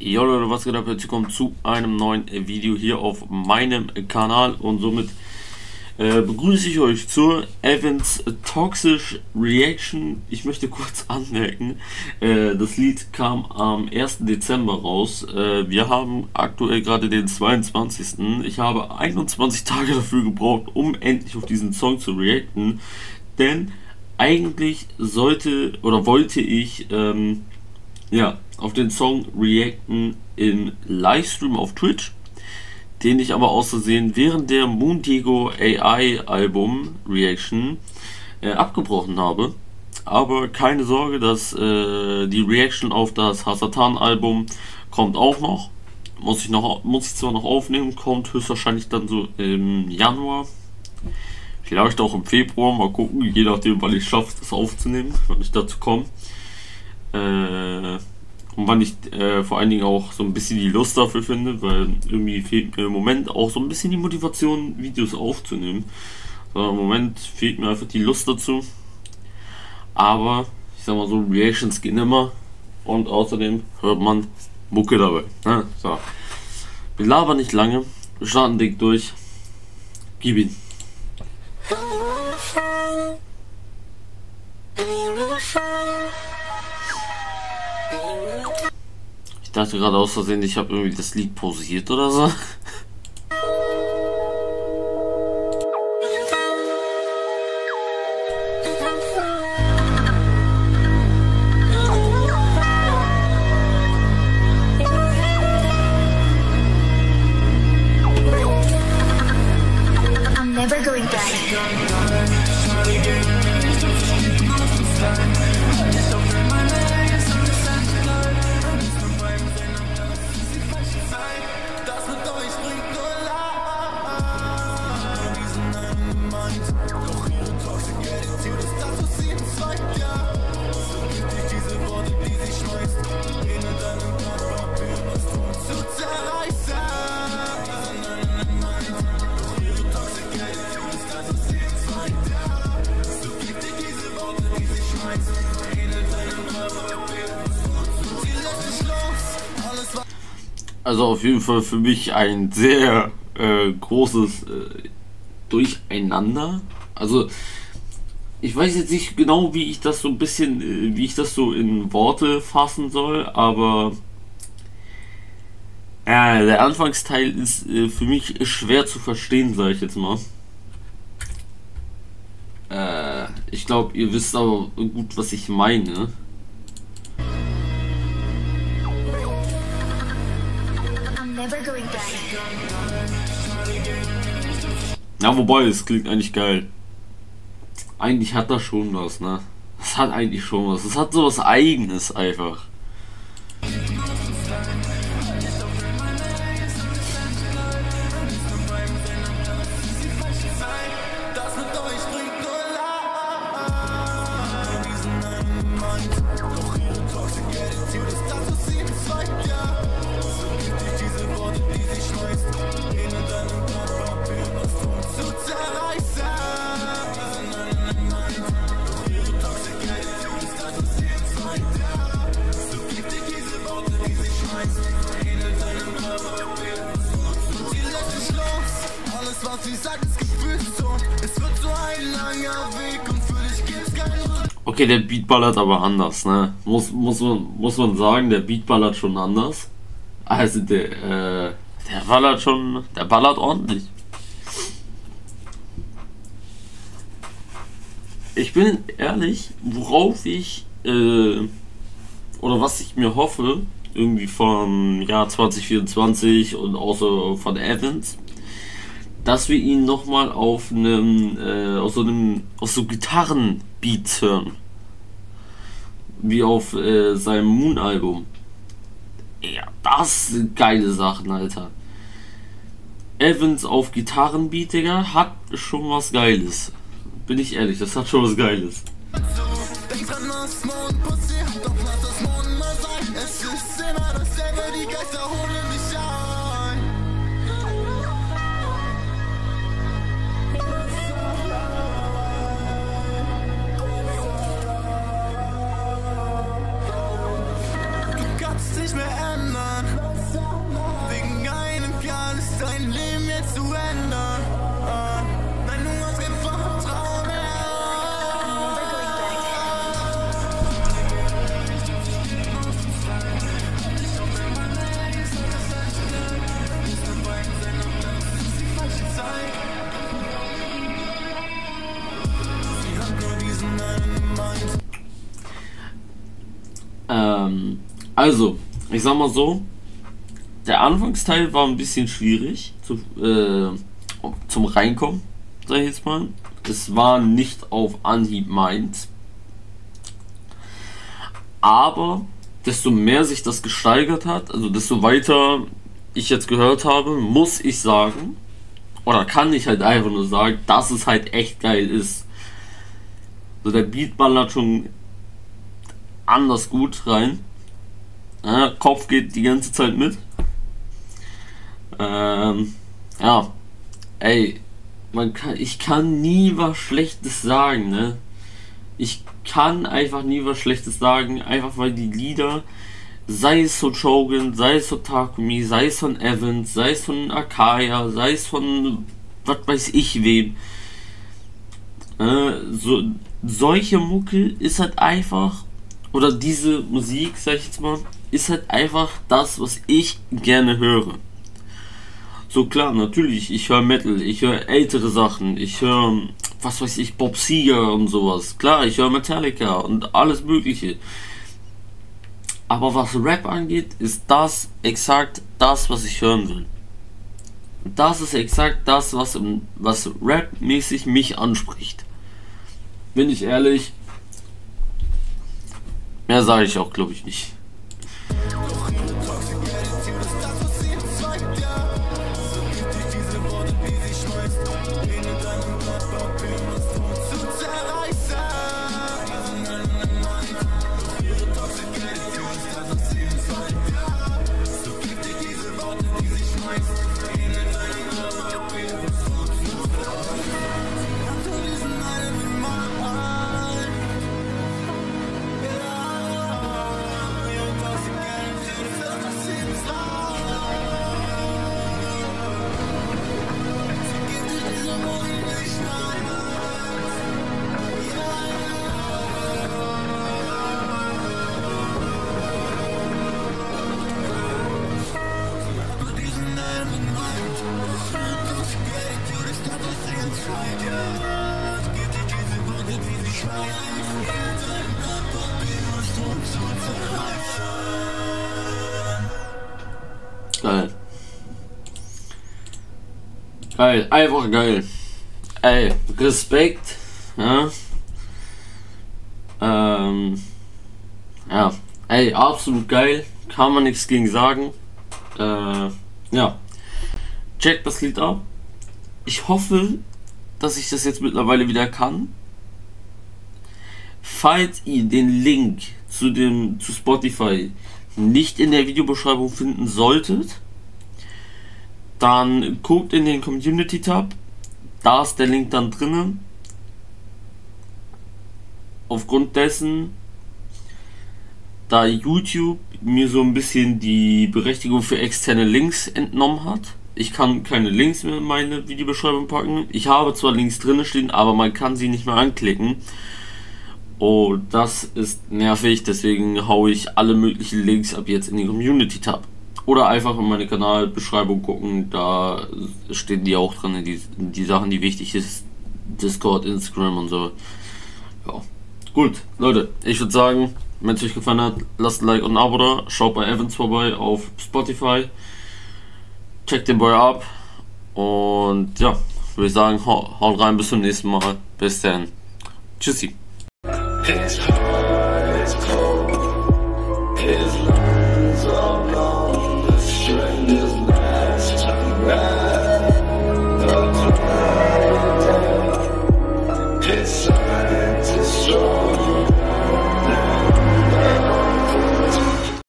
Jo Leute, was geht ab? Herzlich willkommen zu einem neuen Video hier auf meinem Kanal und somit begrüße ich euch zur Evans Toxic Reaction. Ich möchte kurz anmerken, das Lied kam am 1. Dezember raus. Wir haben aktuell gerade den 22. Ich habe 21 Tage dafür gebraucht, um endlich auf diesen Song zu reacten, denn eigentlich sollte oder wollte ich auf den Song reacten im Livestream auf Twitch, den ich aber aus Versehen während der Moondigo AI Album Reaction abgebrochen habe. Aber keine Sorge, dass die Reaction auf das Hasatan Album kommt auch noch. Muss ich zwar noch aufnehmen, kommt höchstwahrscheinlich dann so im Januar. Vielleicht auch im Februar, mal gucken, je nachdem, wann ich schaffe, das aufzunehmen, wann ich dazu komme. Und wann ich vor allen Dingen auch so ein bisschen die Lust dafür finde, weil irgendwie fehlt mir im Moment auch so ein bisschen die Motivation, Videos aufzunehmen. So, im Moment fehlt mir einfach die Lust dazu. Aber ich sag mal so, Reactions gehen immer und außerdem hört man Mucke dabei. Ne? So. Wir labern nicht lange, wir starten dick durch. Gib ihn. Ich dachte gerade aus Versehen, ich habe irgendwie das Lied pausiert oder so. I'm never going back. Also auf jeden Fall für mich ein sehr großes Durcheinander. Also ich weiß jetzt nicht genau, wie ich das so ein bisschen, wie ich das so in Worte fassen soll, aber der Anfangsteil ist für mich schwer zu verstehen, sage ich jetzt mal. Ich glaube, ihr wisst aber gut, was ich meine. Ja, wobei, es klingt eigentlich geil. Eigentlich hat das schon was, ne? Das hat eigentlich schon was. Es hat so was Eigenes einfach. Okay, der Beat ballert aber anders, ne? Muss man sagen, der Beat ballert schon anders. Also der ballert ordentlich. Ich bin ehrlich, worauf ich oder was ich mir hoffe, irgendwie vom Jahr 2024 und auch so von Evans, dass wir ihn nochmal auf einem aus so Gitarrenbeats hören. Wie auf seinem Moon-Album. Ja, das sind geile Sachen, Alter. Evans auf Gitarrenbeat, Digga, hat schon was Geiles. Bin ich ehrlich, das hat schon was Geiles. Nicht mehr ändern. zu ändern. Wenn du uns gibst, Vertrauen Also, ich sag mal so, der Anfangsteil war ein bisschen schwierig zum Reinkommen, sag ich jetzt mal. Es war nicht auf Anhieb meins. Aber desto mehr sich das gesteigert hat, also desto weiter ich jetzt gehört habe, muss ich sagen, oder kann ich halt einfach nur sagen, dass es halt echt geil ist. So, der Beat ballert schon anders gut rein. Ja, Kopf geht die ganze Zeit mit. Ja, ey, ich kann nie was Schlechtes sagen, ne? Ich kann einfach nie was Schlechtes sagen, einfach weil die Lieder, sei es von Shogun, sei es von Takumi, sei es von Evans, sei es von Akaya, sei es von was weiß ich wem, solche Mucke ist halt einfach, oder diese Musik, sag ich jetzt mal, ist halt einfach das, was ich gerne höre. So klar, natürlich, ich höre Metal, ich höre ältere Sachen, ich höre, was weiß ich, Bob Seger und sowas. Klar, ich höre Metallica und alles mögliche. Aber was Rap angeht, ist das exakt das, was ich hören will. Das ist exakt das, was Rap-mäßig mich anspricht. Bin ich ehrlich, mehr sage ich auch, glaube ich, nicht. Geil. Geil, einfach geil. Ey, Respekt. Ja. Ja. Ey, absolut geil. Kann man nichts gegen sagen. Ja. Checkt das Lied ab. Ich hoffe, dass ich das jetzt mittlerweile wieder kann. Falls ihr den Link zu Spotify nicht in der Videobeschreibung finden solltet, dann guckt in den Community Tab, da ist der Link dann drinnen. Aufgrund dessen, da YouTube mir so ein bisschen die Berechtigung für externe Links entnommen hat, ich kann keine Links mehr in meine Videobeschreibung packen. Ich habe zwar Links drinnen stehen, aber man kann sie nicht mehr anklicken. Und das ist nervig, deswegen haue ich alle möglichen Links ab jetzt in den Community-Tab. Oder einfach in meine Kanalbeschreibung gucken, da stehen die auch drin, die Sachen, die wichtig ist. Discord, Instagram und so. Ja. Gut, Leute, ich würde sagen, wenn es euch gefallen hat, lasst ein Like und ein Abo da. Schaut bei Evans vorbei auf Spotify. Checkt den Boy ab. Und ja, würde ich sagen, haut rein, bis zum nächsten Mal. Bis dann. Tschüssi. It's